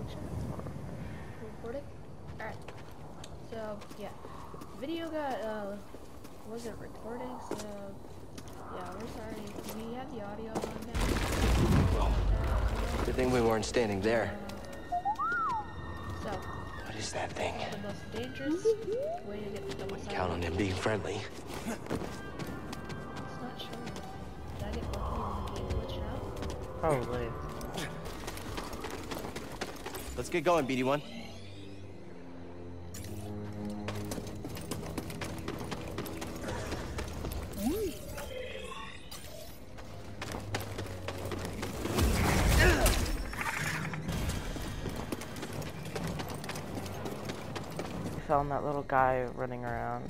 Recording? Alright. So, yeah. Video got, wasn't recording, so, yeah, we're sorry. We have the audio on now. Good thing we weren't standing there. So. What is that thing? The most dangerous way to get the double side. Count on him being friendly. It's not showing. Did I get lucky and the game glitched out? Probably. Let's get going, BD1. Found that little guy running around.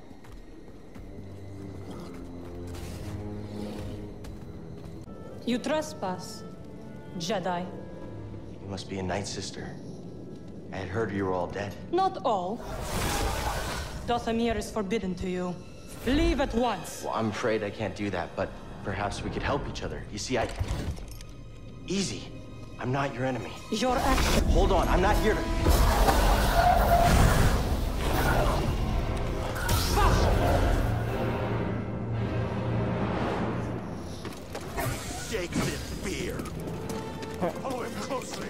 You trespass, Jedi. You must be a Night Sister. I had heard you were all dead. Not all. Dothamir is forbidden to you. Leave at once. Well, I'm afraid I can't do that, but perhaps we could help each other. You see, Easy. I'm not your enemy. Your action. Hold on, I'm not here to... Shakespeare's beer. Follow him closely.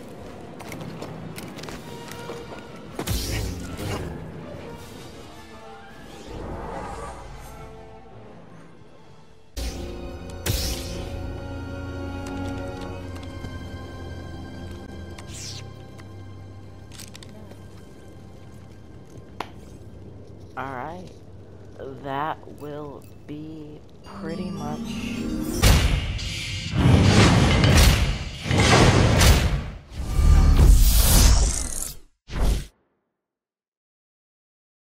Alright. That will be pretty much